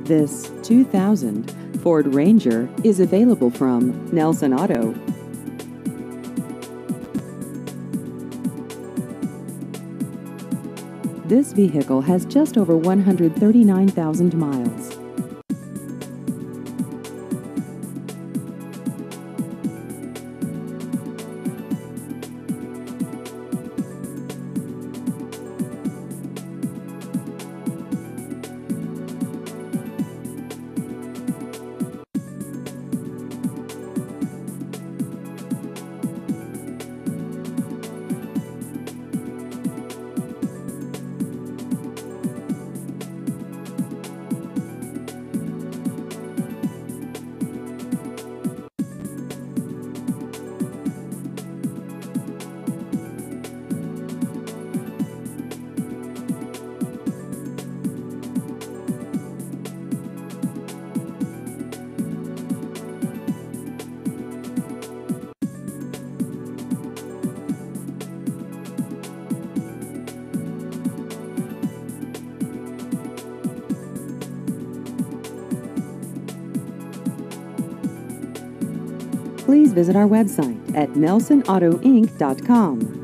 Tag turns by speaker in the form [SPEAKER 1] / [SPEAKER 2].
[SPEAKER 1] This 2000 Ford Ranger is available from Nelson Auto. This vehicle has just over 139,000 miles. Please visit our website at nelsonautoinc.com.